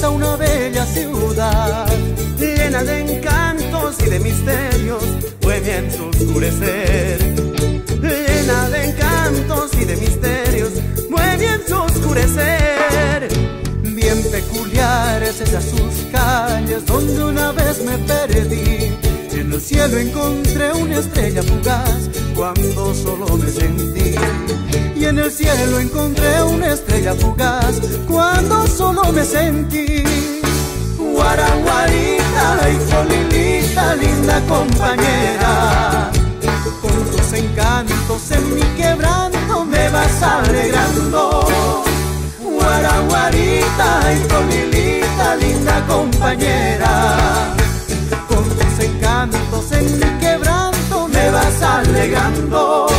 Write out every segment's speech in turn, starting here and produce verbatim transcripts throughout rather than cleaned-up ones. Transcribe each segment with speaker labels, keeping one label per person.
Speaker 1: alza una bella ciudad, llena de encantos y de misterios, vuelve en su oscurecer. Llena de encantos y de misterios, vuelve en su oscurecer. Bien peculiares esas sus calles donde una vez me perdí. En el cielo encontré una estrella fugaz cuando solo me sentí. Y en el cielo encontré una estrella fugaz cuando solo me sentí. Guaraguarita y Colilita, linda compañera, con tus encantos en mi quebranto me vas alegrando. Guaraguarita y Colilita, linda compañera, con tus encantos en mi quebranto me vas alegrando.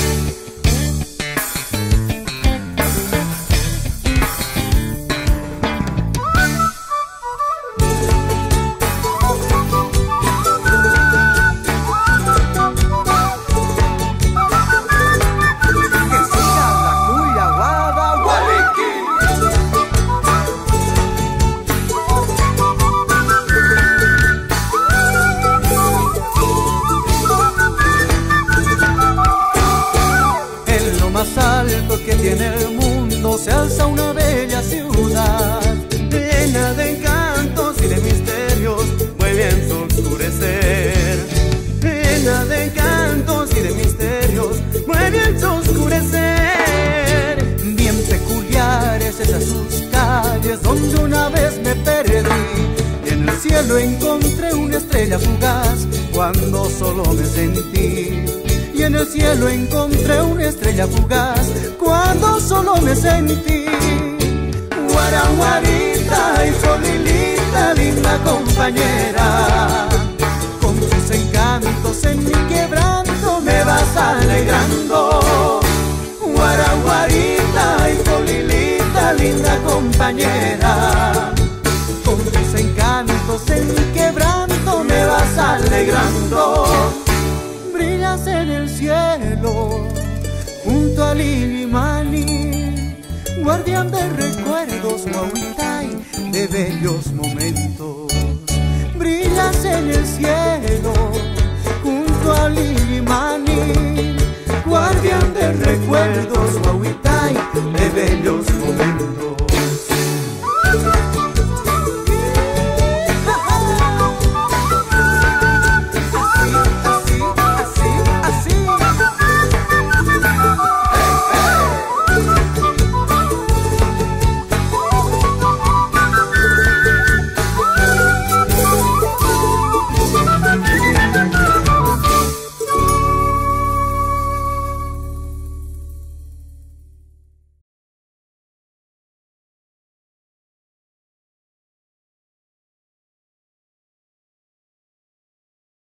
Speaker 1: Más alto que tiene el mundo se alza una bella ciudad, llena de encantos y de misterios, vuelve en su oscurecer. Llena de encantos y de misterios, vuelve en su oscurecer. Bien peculiares esas sus calles donde una vez me perdí. En el cielo encontré una estrella fugaz cuando solo me sentí. Y en el cielo encontré una estrella fugaz cuando solo me sentí. Guaraguarita y Colilita, linda compañera, con tus encantos en mi quebranto me vas alegrando. Guaraguarita y Colilita, linda compañera, con tus encantos en mi quebranto me vas alegrando. Brillas en el cielo junto a Lilimani, guardián de recuerdos, Huahuitay, de bellos momentos. Brillas en el cielo junto a Lilimani, guardián de recuerdos, Huahuitay, de bellos momentos.